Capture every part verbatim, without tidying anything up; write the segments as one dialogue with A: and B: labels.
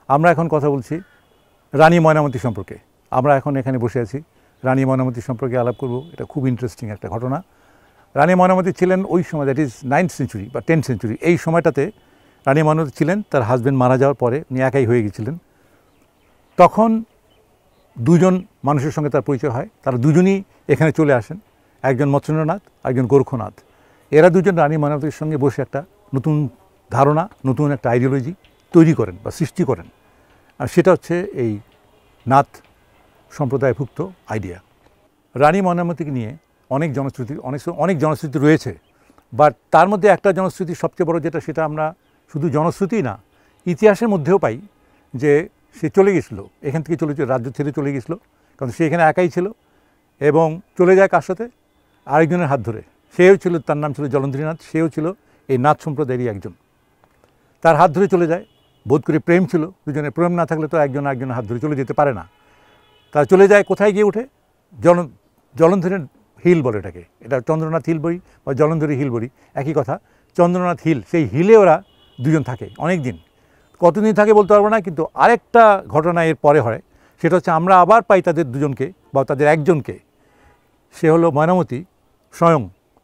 A: আমরা এখন কথা বলছি রানী ময়নামতি সম্পর্কে। আমরা এখন এখানে বসে আছি, রানী ময়নামতি সম্পর্কে আলাপ করব। এটা খুব ইন্টারেস্টিং একটা ঘটনা। রানী ময়নামতি ছিলেন ওই সময়, দ্যাট ইজ নাইন্থ সেঞ্চুরি বা টেন্থ সেঞ্চুরি। এই সময়টাতে রানী ময়নামতি ছিলেন, তার হাজব্যান্ড মারা যাওয়ার পরে উনি একাই হয়ে গেছিলেন। তখন দুজন মানুষের সঙ্গে তার পরিচয় হয়, তারা দুজনই এখানে চলে আসেন, একজন মৎস্যনাথ, একজন গোরক্ষনাথ। এরা দুজন রানী ময়নামতির সঙ্গে বসে একটা নতুন ধারণা, নতুন একটা আইডিওলজি তৈরি করেন বা সৃষ্টি করেন। আর সেটা হচ্ছে এই নাথ সম্প্রদায়ভুক্ত আইডিয়া। রানী ময়নামতিকে নিয়ে অনেক জনশ্রুতি অনেক অনেক জনশ্রুতি রয়েছে, বাট তার মধ্যে একটা জনশ্রুতি সবচেয়ে বড়, যেটা সেটা আমরা শুধু জনশ্রুতিই না, ইতিহাসের মধ্যেও পাই যে সে চলে গেছিলো, এখান থেকে চলে রাজ্য ছেড়ে চলে গেছিলো, কারণ সে এখানে একাই ছিল এবং চলে যায় কার সাথে, আরেকজনের হাত ধরে। সেও ছিল, তার নাম ছিল জলন্ধ্রীনাথ, সেও ছিল এই নাথ সম্প্রদায়েরই একজন। তার হাত ধরে চলে যায়, বোধ করে প্রেম ছিল, দুজনের প্রেম না থাকলে তো একজন একজনের হাত ধরে চলে যেতে পারে না। তারা চলে যায় কোথায় গিয়ে উঠে, জল জলন্ধরের হিল বলে এটাকে, এটা চন্দ্রনাথ হিল বলি বা জলন্ধরি হিল বলি, একই কথা। চন্দ্রনাথ হিল, সেই হিলে ওরা দুজন থাকে অনেক দিন। কতদিন থাকে বলতে পারবো না, কিন্তু আরেকটা ঘটনা এর পরে হয়, সেটা হচ্ছে আমরা আবার পাই তাদের দুজনকে বা তাদের একজনকে। সে হলো ময়নামতি স্বয়ং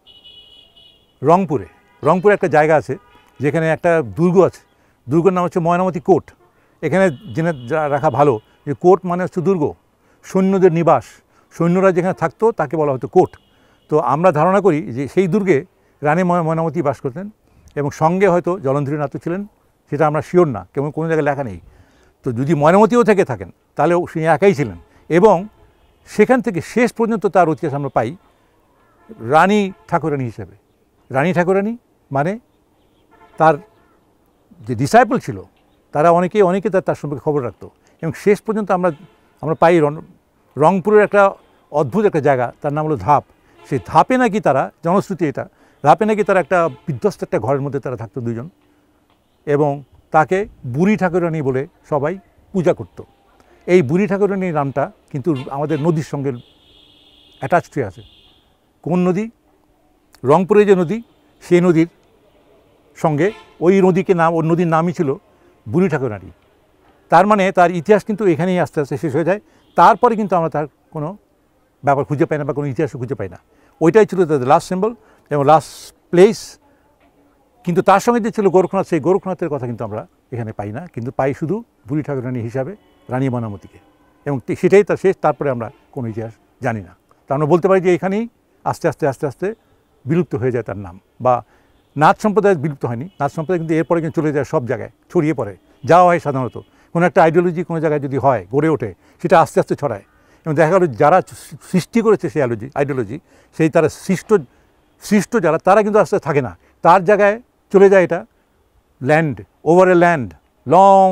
A: রংপুরে। রংপুরে একটা জায়গা আছে যেখানে একটা দুর্গ আছে, দুর্গের নাম হচ্ছে ময়নামতি কোট। এখানে জেনে রাখা ভালো যে কোট মানে হচ্ছে দুর্গ, সৈন্যদের নিবাস, সৈন্যরা যেখানে থাকতো তাকে বলা হতো কোট। তো আমরা ধারণা করি যে সেই দুর্গে রানী ময়নামতি বাস করতেন এবং সঙ্গে হয়তো জলন্ধ্রীনাথও ছিলেন, সেটা আমরা শিওর না, কেমন কোনো জায়গায় লেখা নেই। তো যদি ময়নামতিও থেকে থাকেন তাহলে তিনি একাই ছিলেন এবং সেখান থেকে শেষ পর্যন্ত তার ইতিহাস আমরা পাই রানী ঠাকুরানী হিসেবে। রানী ঠাকুরানী মানে তার যে ডিসাইপল ছিল তারা অনেকে অনেকে তার তার সম্পর্কে খবর রাখতো এবং শেষ পর্যন্ত আমরা আমরা পাই রংপুরের একটা অদ্ভুত একটা জায়গা, তার নাম হলো ধাপ। সেই ধাপে নাকি তারা, জনশ্রুতি এটা, ধাপে নাকি তারা একটা বিধ্বস্ত একটা ঘরের মধ্যে তারা থাকতো দুজন এবং তাকে বুড়ি ঠাকুরানী বলে সবাই পূজা করত। এই বুড়ি ঠাকুরানীর নামটা কিন্তু আমাদের নদীর সঙ্গে অ্যাটাচড হয়ে আছে। কোন নদী? রংপুরে যে নদী, সেই নদীর সঙ্গে ওই নদীকে নাম, ওই নদীর নামই ছিল বুড়ি ঠাকুরানী। তার মানে তার ইতিহাস কিন্তু এখানেই আস্তে আস্তে শেষ হয়ে যায়। তারপরে কিন্তু আমরা তার কোনো ব্যাপার খুঁজে পাই না বা কোনো ইতিহাসও খুঁজে পাই না। ওইটাই ছিল তাদের লাস্ট সিম্বল এবং লাস্ট প্লেস। কিন্তু তার সঙ্গে যে ছিল গোরক্ষনাথ, সেই গোরক্ষনাথের কথা কিন্তু আমরা এখানে পাই না, কিন্তু পাই শুধু বুড়ি ঠাকুরানী হিসাবে রানী ময়নামতিকে, এবং সেটাই তার শেষ। তারপরে আমরা কোনো ইতিহাস জানি না। তা আমরা বলতে পারি যে এখানেই আস্তে আস্তে আস্তে আস্তে বিলুপ্ত হয়ে যায় তার নাম। বা নাথ সম্প্রদায় বিলুপ্ত হয়নি, নাথ সম্প্রদায় কিন্তু এরপরে কিন্তু চলে যায় সব জায়গায়, ছড়িয়ে পড়ে, যাওয়া হয় সাধারণত। কোনো একটা আইডিওলজি কোনো জায়গায় যদি হয়, গড়ে ওঠে, সেটা আস্তে আস্তে ছড়ায় এবং দেখা গেল যারা সৃষ্টি করেছে সেই আইডিওলজি আইডিওলজি সেই তারা সৃষ্ট সৃষ্ট যারা, তারা কিন্তু আস্তে থাকে না, তার জায়গায় চলে যায় এটা land, over a land, long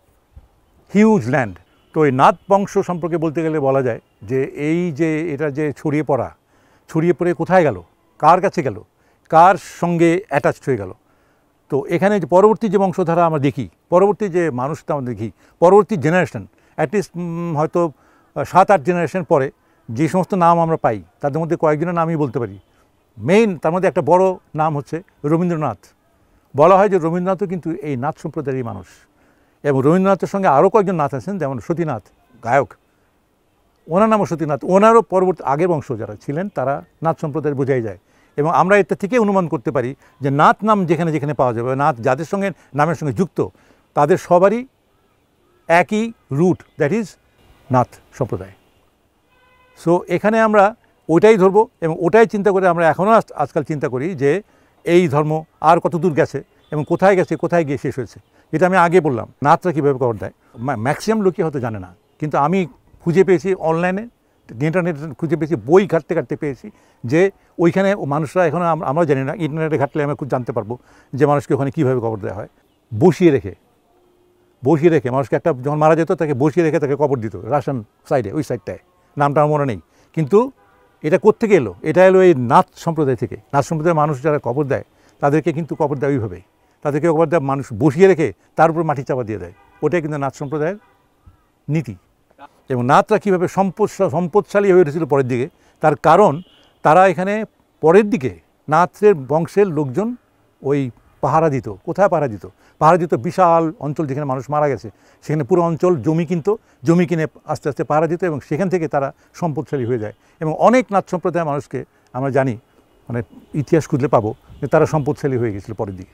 A: huge land. তো এই নাথ বংশ সম্পর্কে বলতে গেলে বলা যায় যে এই যে এটা যে ছড়িয়ে পড়া, ছড়িয়ে পড়ে কোথায় গেল, কার কাছে গেল, কার সঙ্গে অ্যাটাচড হয়ে গেল। তো এখানে যে পরবর্তী যে বংশধারা আমরা দেখি, পরবর্তী যে মানুষটা আমরা দেখি, পরবর্তী জেনারেশন, অ্যাটলিস্ট হয়তো সাত আট জেনারেশন পরে যে সমস্ত নাম আমরা পাই, তাদের মধ্যে কয়েকজনের নামই বলতে পারি। মেইন তার মধ্যে একটা বড় নাম হচ্ছে রবীন্দ্রনাথ। বলা হয় যে রবীন্দ্রনাথও কিন্তু এই নাথ সম্প্রদায়েরই মানুষ এবং রবীন্দ্রনাথের সঙ্গে আরও কয়েকজন নাথ আছেন, যেমন সতীনাথ গায়ক, ওনার নামও সতীনাথ। ওনারও পরবর্তী আগের বংশ যারা ছিলেন তারা নাথ সম্প্রদায়ের বোঝাই যায় এবং আমরা এটা থেকে অনুমান করতে পারি যে নাথ নাম যেখানে যেখানে পাওয়া যাবে, নাথ যাদের সঙ্গে নামের সঙ্গে যুক্ত, তাদের সবারই একই রুট, দ্যাট ইজ নাথ সম্প্রদায়। সো এখানে আমরা ওইটাই ধরবো এবং ওটাই চিন্তা করে আমরা এখনও আজকাল চিন্তা করি যে এই ধর্ম আর কত দূর গেছে এবং কোথায় গেছে, কোথায় গিয়ে শেষ হয়েছে। যেটা আমি আগে বললাম, নাথরা কীভাবে খবর দেয়, ম্যাক্সিমাম লোকই হয়তো জানে না, কিন্তু আমি খুঁজে পেয়েছি অনলাইনে, ইন্টারনেটে খুঁজে পেয়েছি, বই ঘাটতে ঘাটতে পেয়েছি যে ওইখানে মানুষরা এখনও, আমরাও জানি না, ইন্টারনেটে ঘাটলে আমরা খুব জানতে পারবো যে মানুষকে ওখানে কীভাবে কবর দেওয়া হয়। বসিয়ে রেখে বসিয়ে রেখে মানুষকে, একটা যখন মারা যেত তাকে বসিয়ে রেখে তাকে কবর দিত রাশন সাইডে, ওই সাইডটায়, নামটা আমার মনে নেই। কিন্তু এটা কোত্থেকে এলো? এটা এলো এই নাথ সম্প্রদায় থেকে। নাথ সম্প্রদায়ের মানুষ যারা কবর দেয় তাদেরকে কিন্তু কবর দেয় ওইভাবেই, তাদেরকে কবর দেয় মানুষ বসিয়ে রেখে তার উপর মাটি চাপা দিয়ে দেয়। ওটাই কিন্তু নাথ সম্প্রদায়ের নীতি। এবং নাথরা কীভাবে সম্পদ সম্পদশালী হয়ে উঠেছিল পরের দিকে, তার কারণ তারা এখানে পরের দিকে নাথের বংশের লোকজন ওই পাহারা দিত। কোথায় পাহারা দিত? পাহারা দিত বিশাল অঞ্চল যেখানে মানুষ মারা গেছে, সেখানে পুরো অঞ্চল জমি কিনতো, জমি কিনে আস্তে আস্তে পাহারা দিত এবং সেখান থেকে তারা সম্পদশালী হয়ে যায়। এবং অনেক নাথ সম্প্রদায়ের মানুষকে আমরা জানি, মানে ইতিহাস খুঁজলে পাবো যে তারা সম্পদশালী হয়ে গেছিলো পরের দিকে।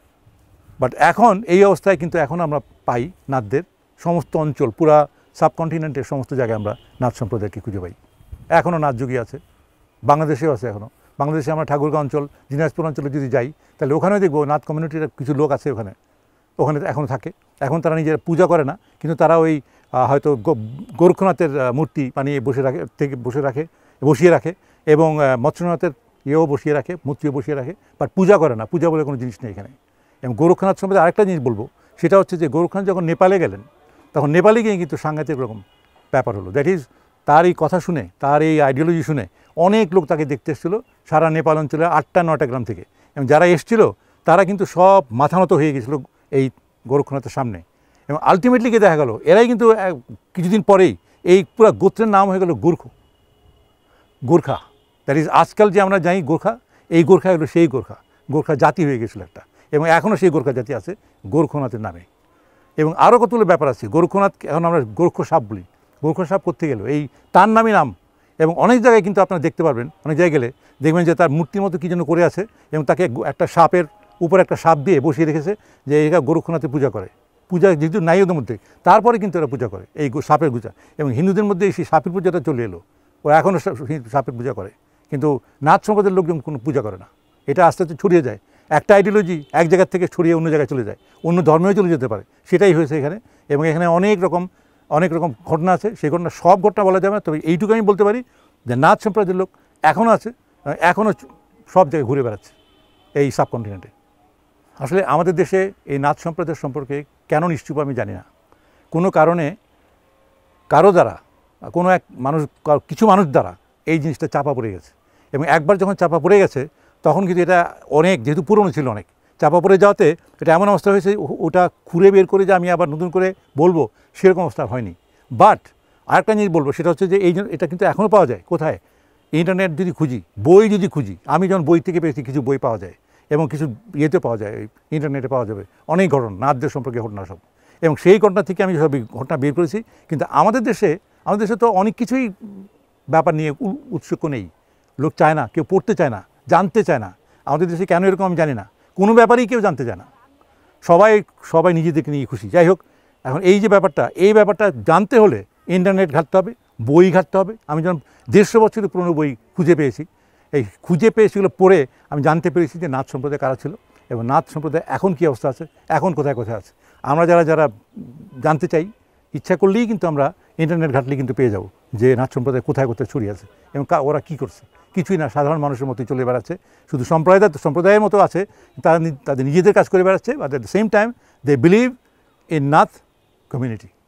A: বাট এখন এই অবস্থায় কিন্তু এখন আমরা পাই নাথদের সমস্ত অঞ্চল, পুরা সাবকন্টিনেন্টের সমস্ত জায়গায় আমরা নাথ সম্প্রদায়কে খুঁজে পাই। এখনও নাথযোগী আছে, বাংলাদেশেও আছে। এখনও বাংলাদেশে আমরা ঠাকুরগাঁও অঞ্চল, দিনাজপুর অঞ্চলে যদি যাই তাহলে ওখানেও দেখবো নাথ কমিউনিটির কিছু লোক আছে ওখানে, ওখানে এখনও থাকে। এখন তারা নিজেরা পূজা করে না, কিন্তু তারা ওই হয়তো গোরক্ষনাথের মূর্তি বানিয়ে বসে রাখে থেকে বসে রাখে বসিয়ে রাখে এবং মৎস্যনাথের ইয়েও বসিয়ে রাখে, মূর্তিও বসিয়ে রাখে, বাট পূজা করে না। পূজা বলে কোনো জিনিস নেই এখানে। এবং গোরক্ষনাথ সম্বন্ধে আরেকটা জিনিস বলবো, সেটা হচ্ছে যে গোরক্ষনাথ যখন নেপালে গেলেন, তখন নেপালে গিয়ে কিন্তু সাংঘাতিক রকম ব্যাপার হলো। দ্যাট ইজ, তার এই কথা শুনে, তার এই আইডিওলজি শুনে অনেক লোক তাকে দেখতে এসেছিলো সারা নেপাল অঞ্চলে আটটা নয়টা গ্রাম থেকে। এবং যারা এসেছিলো তারা কিন্তু সব মাথা মতো হয়ে গেছিলো এই গোরক্ষনাথের সামনে। এবং আলটিমেটলি গিয়ে দেখা গেল এরাই কিন্তু কিছুদিন পরেই এই পুরো গোত্রের নাম হয়ে গেল গোর্খ, গোর্খা। দ্যাট ইজ, আজকাল যে আমরা জানি গোর্খা, এই গোর্খা হলো সেই গোর্খা। গোর্খা জাতি হয়ে গেছিলো একটা, এবং এখনও সেই গোর্খা জাতি আছে গোরক্ষনাথের নামে। এবং আরও কতগুলো ব্যাপার আছে। গোরক্ষনাথ এখন আমরা গোর্খ সাপ বলি। গোর্খ সাপ করতে গেল এই তার নামই নাম। এবং অনেক জায়গায় কিন্তু আপনারা দেখতে পারবেন, অনেক জায়গায় গেলে দেখবেন যে তার মূর্তির মতো কী যেন করে আছে এবং তাকে একটা সাপের উপরে একটা সাপ দিয়ে বসিয়ে রেখেছে যে এরা গোরক্ষনাথের পূজা করে। পূজা যেহেতু নাই ওদের মধ্যে, তারপরে কিন্তু এরা পূজা করে এই সাপের পূজা। এবং হিন্দুদের মধ্যে সেই সাপের পূজাটা চলে এলো, ও এখনও সাপের পূজা করে। কিন্তু নাথ সম্প্রদায়ের লোকজন কোনো পূজা করে না। এটা আস্তে আস্তে ছড়িয়ে যায়। একটা আইডিওলজি এক জায়গার থেকে ছড়িয়ে অন্য জায়গায় চলে যায়, অন্য ধর্মেও চলে যেতে পারে। সেটাই হয়েছে এখানে। এবং এখানে অনেক রকম অনেক রকম ঘটনা আছে। সেই ঘটনা সব ঘটনা বলা যাবে না, তবে এইটুকু আমি বলতে পারি যে নাথ সম্প্রদায়ের লোক এখনও আছে, এখনও সব জায়গায় ঘুরে বেড়াচ্ছে এই সাবকন্টিনেন্টে। আসলে আমাদের দেশে এই নাথ সম্প্রদায়ের সম্পর্কে কেন নিশ্চুপ আমি জানি না। কোনো কারণে কারো দ্বারা, কোনো এক মানুষ, কিছু মানুষ দ্বারা এই জিনিসটা চাপা পড়ে গেছে। এবং একবার যখন চাপা পড়ে গেছে তখন কিন্তু এটা অনেক, যেহেতু পুরনো ছিল অনেক, চাপা পড়ে যাওয়াতে এটা এমন অবস্থা হয়েছে ওটা খুঁড়ে বের করে যে আমি আবার নতুন করে বলবো সেরকম অবস্থা হয়নি। বাট আরেকটা জিনিস বলবো, সেটা হচ্ছে যে এই এটা কিন্তু এখনও পাওয়া যায়। কোথায়? ইন্টারনেট যদি খুঁজি, বই যদি খুঁজি, আমি যখন বই থেকে পেয়েছি কিছু বই পাওয়া যায় এবং কিছু ইয়েতে পাওয়া যায়, ইন্টারনেটে পাওয়া যাবে অনেক ঘটনা, নাথদের সম্পর্কে ঘটনা সব। এবং সেই ঘটনা থেকে আমি সব ঘটনা বের করেছি। কিন্তু আমাদের দেশে আমাদের দেশে তো অনেক কিছুই ব্যাপার নিয়ে উৎসুক নেই, লোক চায় না, কেউ পড়তে চায় না, জানতে চায় না। আমাদের দেশে কেন এরকম আমি জানি না, কোনো ব্যাপারেই কেউ জানতে চায় না। সবাই সবাই নিজেদেরকে নিয়ে খুশি। যাই হোক, এখন এই যে ব্যাপারটা, এই ব্যাপারটা জানতে হলে ইন্টারনেট ঘাঁটতে হবে, বই ঘাঁটতে হবে। আমি যখন দেড়শো বছরের পুরনো বই খুঁজে পেয়েছি, এই খুঁজে পেয়ে সেগুলো পড়ে আমি জানতে পেরেছি যে নাথ সম্প্রদায় কারা ছিল এবং নাথ সম্প্রদায় এখন কী অবস্থা আছে, এখন কোথায় কোথায় আছে। আমরা যারা যারা জানতে চাই, ইচ্ছা করলেই কিন্তু আমরা ইন্টারনেট ঘাঁটলেই কিন্তু পেয়ে যাব যে নাথ সম্প্রদায় কোথায় কোথায় ছড়িয়ে আছে এবং ওরা কী করছে। কিছুই না, সাধারণ মানুষের মতোই চলে বেড়াচ্ছে। শুধু সম্প্রদায় সম্প্রদায়ের মতো আছে, তারা তাদের নিজেদের কাজ করে বেড়াচ্ছে, but at the same time they believe in Nath community.